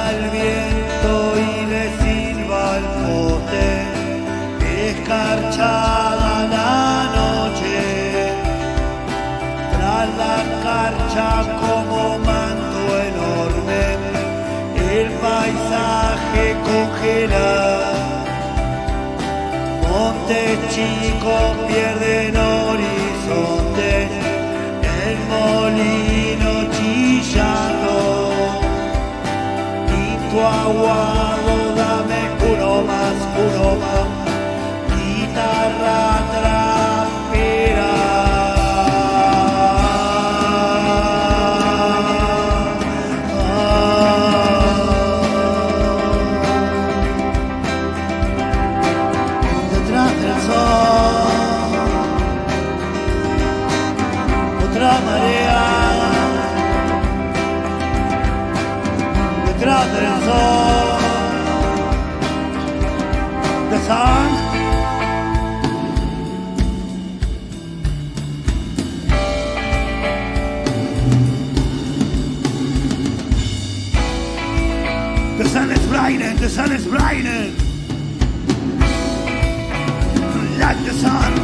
el viento y le silba el poste, escarchada la noche, tras la escarcha como manto enorme, el paisaje congela, montes chicos pierden horizontes, el molino chillando, tu aguado, dame uno más, guitarra trapera. Detrás del sol, otra marea. Detrás del sol, the sun. The sun is blinding, the sun is blinding, like the sun.